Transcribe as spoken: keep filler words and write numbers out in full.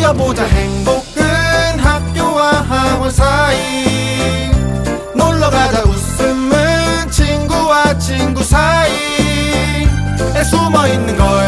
뛰어보자. 행복은 학교와 학원 사이, 놀러가자. 웃음은 친구와 친구 사이에 숨어있는 걸